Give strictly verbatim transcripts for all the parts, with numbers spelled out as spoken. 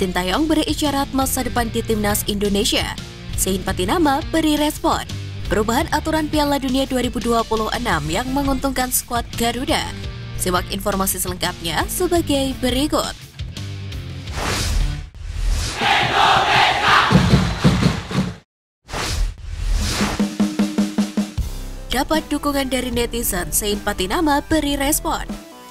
Sintayong beri isyarat masa depan di timnas Indonesia. Sein Patinama beri respon. Perubahan aturan Piala Dunia dua ribu dua puluh enam yang menguntungkan skuad Garuda. Simak informasi selengkapnya sebagai berikut. Dapat dukungan dari netizen, Sein Patinama beri respon.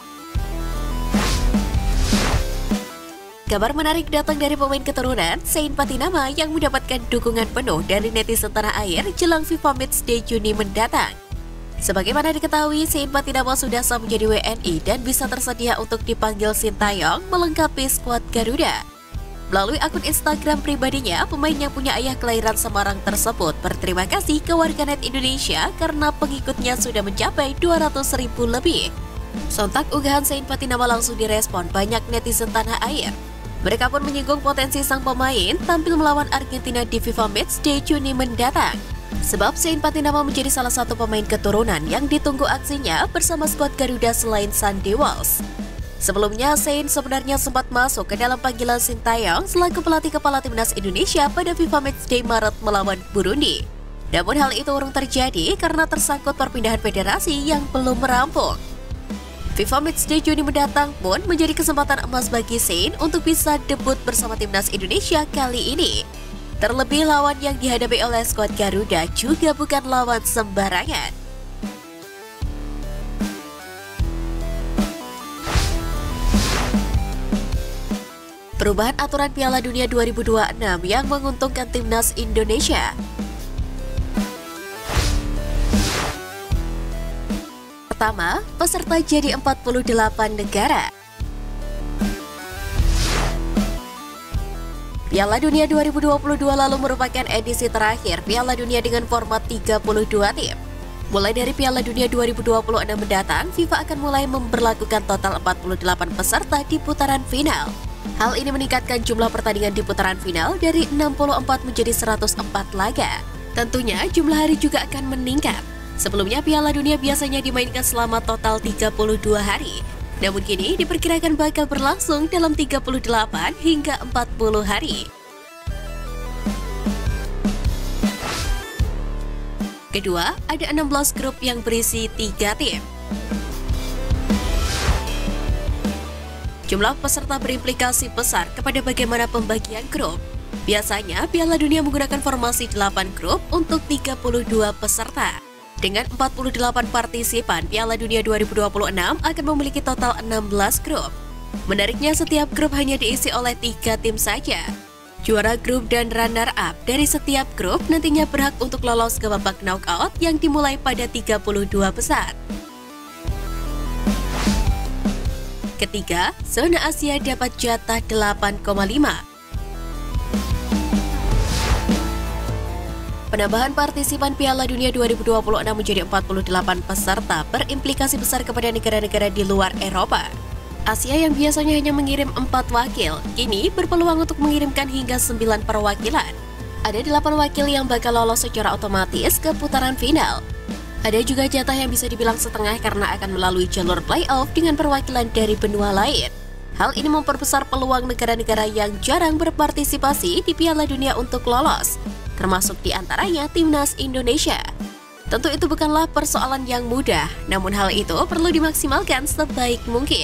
Kabar menarik datang dari pemain keturunan Sein Patinama yang mendapatkan dukungan penuh dari netizen tanah air jelang FIFA Matchday Juni mendatang. Sebagaimana diketahui, Sein Patinama sudah sah menjadi W N I dan bisa tersedia untuk dipanggil Sintayong melengkapi skuad Garuda. Melalui akun Instagram pribadinya, pemain yang punya ayah kelahiran Semarang tersebut berterima kasih ke warganet Indonesia karena pengikutnya sudah mencapai dua ratus ribu lebih. Sontak unggahan Sein Patinama langsung direspon banyak netizen tanah air. Mereka pun menyinggung potensi sang pemain tampil melawan Argentina di FIFA Matchday Juni mendatang. Sebab Sein Patinama menjadi salah satu pemain keturunan yang ditunggu aksinya bersama skuad Garuda selain Sandy Walsh. Sebelumnya, Sein sebenarnya sempat masuk ke dalam panggilan Sintayong selaku pelatih kepala timnas Indonesia pada FIFA Matchday Maret melawan Burundi. Namun hal itu urung terjadi karena tersangkut perpindahan federasi yang belum merampung. FIFA Matchday Juni mendatang pun menjadi kesempatan emas bagi Sein untuk bisa debut bersama timnas Indonesia kali ini. Terlebih lawan yang dihadapi oleh skuad Garuda juga bukan lawan sembarangan. Perubahan aturan Piala Dunia dua ribu dua puluh enam yang menguntungkan timnas Indonesia. Pertama, peserta jadi empat puluh delapan negara. Piala Dunia dua ribu dua puluh dua lalu merupakan edisi terakhir Piala Dunia dengan format tiga puluh dua tim. Mulai dari Piala Dunia dua ribu dua puluh enam mendatang, FIFA akan mulai memberlakukan total empat puluh delapan peserta di putaran final. Hal ini meningkatkan jumlah pertandingan di putaran final dari enam puluh empat menjadi seratus empat laga. Tentunya jumlah hari juga akan meningkat. Sebelumnya Piala Dunia biasanya dimainkan selama total tiga puluh dua hari. Namun kini diperkirakan bakal berlangsung dalam tiga puluh delapan hingga empat puluh hari. Kedua, ada enam belas grup yang berisi tiga tim. Jumlah peserta berimplikasi besar kepada bagaimana pembagian grup. Biasanya Piala Dunia menggunakan formasi delapan grup untuk tiga puluh dua peserta. Dengan empat puluh delapan partisipan, Piala Dunia dua ribu dua puluh enam akan memiliki total enam belas grup. Menariknya, setiap grup hanya diisi oleh tiga tim saja. Juara grup dan runner-up dari setiap grup nantinya berhak untuk lolos ke babak knockout yang dimulai pada tiga puluh dua besar. Ketiga, zona Asia dapat jatah delapan koma lima. Penambahan partisipan Piala Dunia dua ribu dua puluh enam menjadi empat puluh delapan peserta berimplikasi besar kepada negara-negara di luar Eropa. Asia yang biasanya hanya mengirim empat wakil, kini berpeluang untuk mengirimkan hingga sembilan perwakilan. Ada delapan wakil yang bakal lolos secara otomatis ke putaran final. Ada juga jatah yang bisa dibilang setengah karena akan melalui jalur playoff dengan perwakilan dari benua lain. Hal ini memperbesar peluang negara-negara yang jarang berpartisipasi di Piala Dunia untuk lolos, termasuk diantaranya timnas Indonesia. Tentu itu bukanlah persoalan yang mudah, namun hal itu perlu dimaksimalkan sebaik mungkin.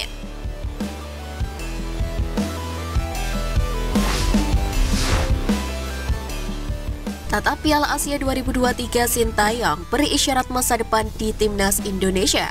Tata Piala Asia dua ribu dua puluh tiga, Sintayong beri isyarat masa depan di timnas Indonesia.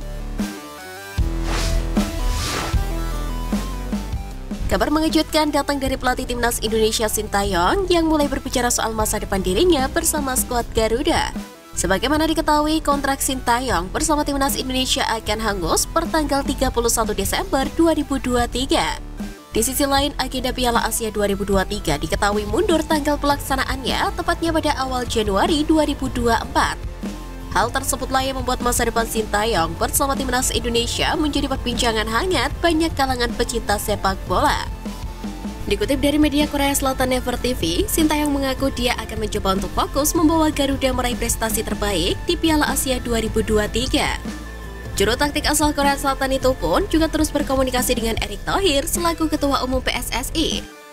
Kabar mengejutkan datang dari pelatih timnas Indonesia Sintayong yang mulai berbicara soal masa depan dirinya bersama skuad Garuda. Sebagaimana diketahui, kontrak Sintayong bersama timnas Indonesia akan hangus pertanggal tiga puluh satu Desember dua ribu dua puluh tiga. Di sisi lain, agenda Piala Asia dua ribu dua puluh tiga diketahui mundur tanggal pelaksanaannya tepatnya pada awal Januari dua ribu dua puluh empat. Hal tersebutlah yang membuat masa depan Sintayong bersama timnas Indonesia menjadi perbincangan hangat banyak kalangan pecinta sepak bola. Dikutip dari media Korea Selatan Never T V, Sintayong mengaku dia akan mencoba untuk fokus membawa Garuda meraih prestasi terbaik di Piala Asia dua ribu dua puluh tiga. Juru taktik asal Korea Selatan itu pun juga terus berkomunikasi dengan Erick Thohir selaku Ketua Umum P S S I.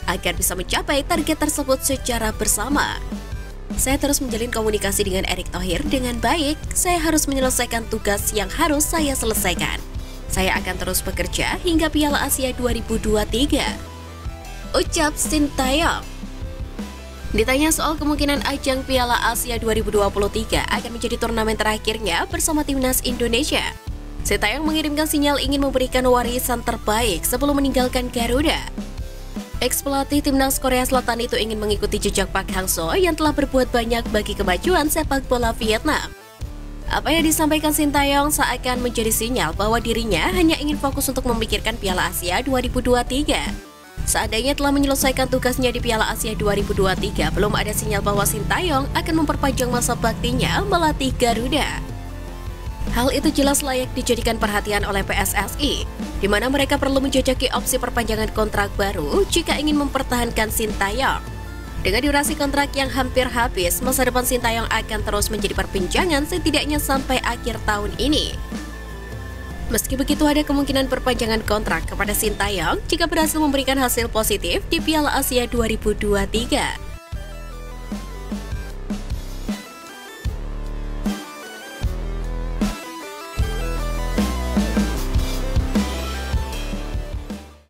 agar bisa mencapai target tersebut secara bersama. Saya terus menjalin komunikasi dengan Erick Thohir dengan baik. Saya harus menyelesaikan tugas yang harus saya selesaikan. Saya akan terus bekerja hingga Piala Asia dua ribu dua puluh tiga. Ucap Sintayong. Ditanya soal kemungkinan ajang Piala Asia dua ribu dua puluh tiga akan menjadi turnamen terakhirnya bersama timnas Indonesia, Sintayong mengirimkan sinyal ingin memberikan warisan terbaik sebelum meninggalkan Garuda. Ex-pelatih timnas Korea Selatan itu ingin mengikuti jejak Park Hang-seo yang telah berbuat banyak bagi kemajuan sepak bola Vietnam. Apa yang disampaikan Sintayong seakan menjadi sinyal bahwa dirinya hanya ingin fokus untuk memikirkan Piala Asia dua ribu dua puluh tiga. Seandainya telah menyelesaikan tugasnya di Piala Asia dua ribu dua puluh tiga, belum ada sinyal bahwa Sintayong akan memperpanjang masa baktinya melatih Garuda. Hal itu jelas layak dijadikan perhatian oleh P S S I, di mana mereka perlu menjajaki opsi perpanjangan kontrak baru jika ingin mempertahankan Sintayong. Dengan durasi kontrak yang hampir habis, masa depan Sintayong akan terus menjadi perbincangan setidaknya sampai akhir tahun ini. Meski begitu, ada kemungkinan perpanjangan kontrak kepada Sintayong jika berhasil memberikan hasil positif di Piala Asia dua ribu dua puluh tiga.